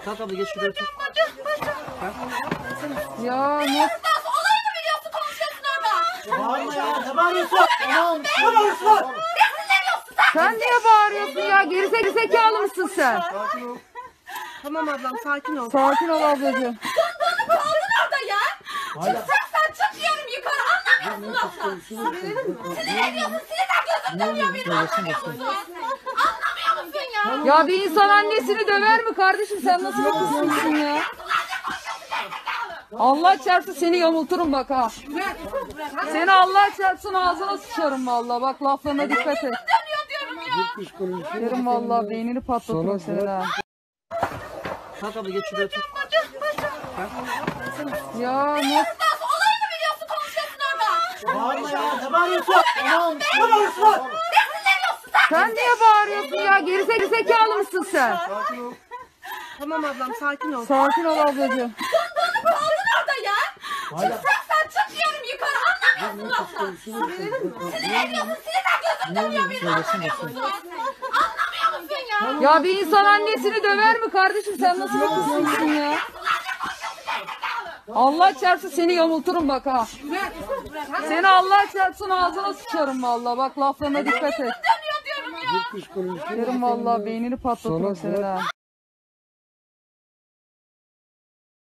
Kalk abla geç şuraya otur. Ya ne? Olayı mı biliyorsun, konuşuyorsun orada? Bağırma ya. Ne bağırıyorsun? Tamam. Ne bağırıyorsun? Sen niye bağırıyorsun ya? Gerizekalı mısın sen? Tamam ablam, sakin ol. Sakin ol ablacığım. Kaldın orada ya. Çıkacaksan çık diyorum yukarı, anlamıyor musun laftan? Sinir ediyorsun, sinirden gözüm dönüyor benim, anlamıyor musun? Anlamıyor musun ya? Ya bir insan annesini döver mi kardeşim? Sen nasıl bir kızsın ya? Allah çarpsın seni yamulturum bak ha. Seni Allah çarpsın ağzına sıçarım vallahi. Bak laflarına dikkat et. Dönüyor diyorum ya. Derim vallahi beynini patlatırım senin ha. Kalk abla geç şuraya otur. Ya ne? Olayı mı biliyorsun, konuşuyorsun orada? Bağırma ya. Ne bağırıyorsun? Tamam. Ne bağırıyorsun? Sen niye bağırıyorsun ya? Gerizekalı mısın sen? Tamam ablam, sakin ol. Sakin ol ablacığım. Kaldın orada ya. Çıkacaksan çık diyorum yukarı, anlamıyor musun laftan? Sinir ediyorsun, sinirden gözüm dönüyor benim, anlamıyor musun? Anlamıyor musun ya? Ya bir insan annesini döver mi kardeşim? Sen nasıl bir kızsın ya? Allah çarpsın seni yamulturum bak ha. Seni Allah çarpsın ağzına sıçarım vallahi. Bak laflarına dikkat et. Dönüyor diyorum ya. Derim vallahi beynini patlatırım senin ha.